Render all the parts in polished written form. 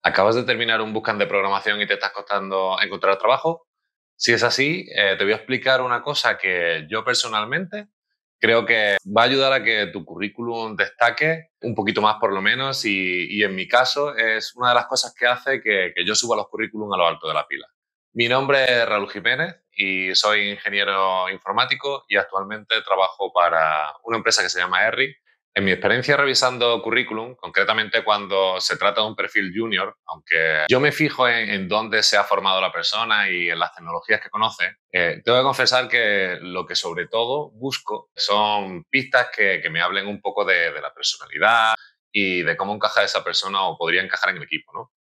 ¿Acabas de terminar un bootcamp de programación y te estás costando encontrar trabajo? Si es así, te voy a explicar una cosa que yo personalmente creo que va a ayudar a que tu currículum destaque un poquito más por lo menos y en mi caso es una de las cosas que hace que yo suba los currículum a lo alto de la pila. Mi nombre es Raúl Jiménez y soy ingeniero informático y actualmente trabajo para una empresa que se llama ERRI. En mi experiencia revisando currículum, concretamente cuando se trata de un perfil junior, aunque yo me fijo en dónde se ha formado la persona y en las tecnologías que conoce, tengo que confesar que lo que sobre todo busco son pistas que me hablen un poco de la personalidad y de cómo encaja esa persona o podría encajar en el equipo, ¿no?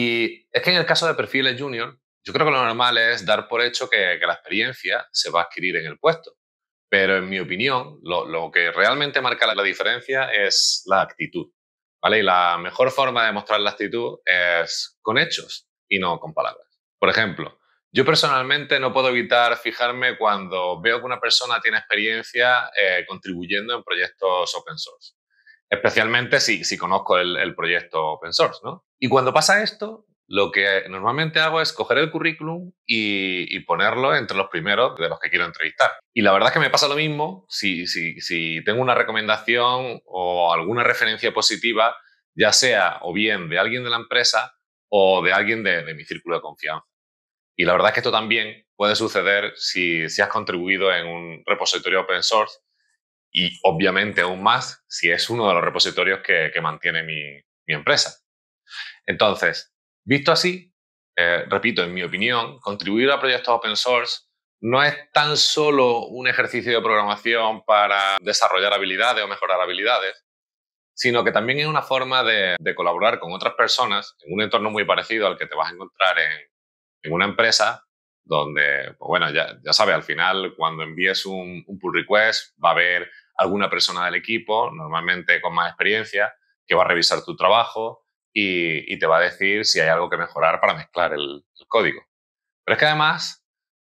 Y es que en el caso de perfiles junior, yo creo que lo normal es dar por hecho que la experiencia se va a adquirir en el puesto. Pero en mi opinión, lo que realmente marca la diferencia es la actitud, ¿vale? Y la mejor forma de mostrar la actitud es con hechos y no con palabras. Por ejemplo, yo personalmente no puedo evitar fijarme cuando veo que una persona tiene experiencia contribuyendo en proyectos open source, especialmente si conozco el proyecto open source, ¿no? Y cuando pasa esto, lo que normalmente hago es coger el currículum y ponerlo entre los primeros de los que quiero entrevistar. Y la verdad es que me pasa lo mismo si tengo una recomendación o alguna referencia positiva, ya sea o bien de alguien de la empresa o de alguien de mi círculo de confianza. Y la verdad es que esto también puede suceder si has contribuido en un repositorio open source y obviamente aún más si es uno de los repositorios que mantiene mi empresa. Entonces, visto así, repito, en mi opinión, contribuir a proyectos open source no es tan solo un ejercicio de programación para desarrollar habilidades o mejorar habilidades, sino que también es una forma de colaborar con otras personas en un entorno muy parecido al que te vas a encontrar en una empresa donde, pues bueno, ya sabes, al final cuando envíes un pull request va a haber alguna persona del equipo, normalmente con más experiencia, que va a revisar tu trabajo y te va a decir si hay algo que mejorar para mezclar el código. Pero es que además,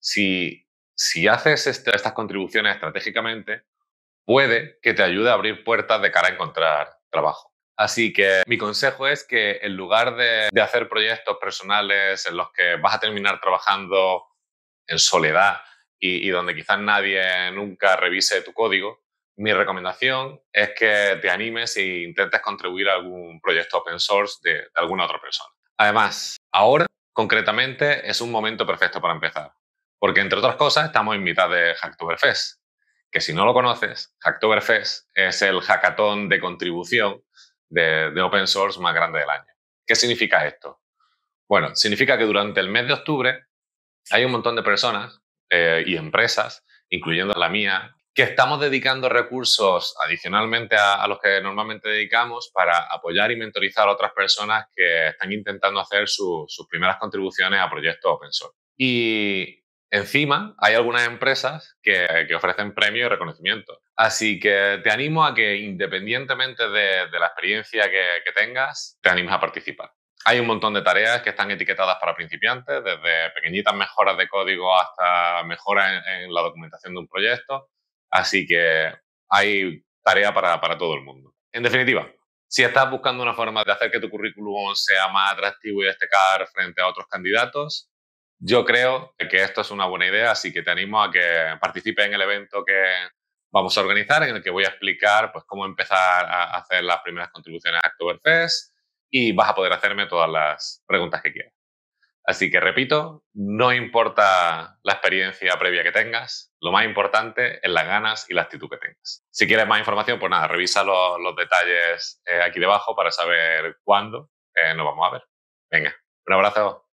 si haces estas contribuciones estratégicamente, puede que te ayude a abrir puertas de cara a encontrar trabajo. Así que mi consejo es que en lugar de hacer proyectos personales en los que vas a terminar trabajando en soledad y donde quizás nadie nunca revise tu código, mi recomendación es que te animes e intentes contribuir a algún proyecto open source de alguna otra persona. Además, ahora concretamente es un momento perfecto para empezar, porque entre otras cosas estamos en mitad de Hacktoberfest, que si no lo conoces, Hacktoberfest es el hackathon de contribución de open source más grande del año. ¿Qué significa esto? Bueno, significa que durante el mes de octubre hay un montón de personas y empresas, incluyendo la mía, que estamos dedicando recursos adicionalmente a los que normalmente dedicamos para apoyar y mentorizar a otras personas que están intentando hacer sus primeras contribuciones a proyectos open source. Y encima hay algunas empresas que ofrecen premios y reconocimiento. Así que te animo a que independientemente de la experiencia que tengas, te animes a participar. Hay un montón de tareas que están etiquetadas para principiantes, desde pequeñitas mejoras de código hasta mejoras en la documentación de un proyecto. Así que hay tarea para todo el mundo. En definitiva, si estás buscando una forma de hacer que tu currículum sea más atractivo y destacar frente a otros candidatos, yo creo que esto es una buena idea, así que te animo a que participes en el evento que vamos a organizar, en el que voy a explicar pues, cómo empezar a hacer las primeras contribuciones a Oktoberfest y vas a poder hacerme todas las preguntas que quieras. Así que repito, no importa la experiencia previa que tengas, lo más importante es las ganas y la actitud que tengas. Si quieres más información, pues nada, revisa los detalles aquí debajo para saber cuándo nos vamos a ver. Venga, un abrazo.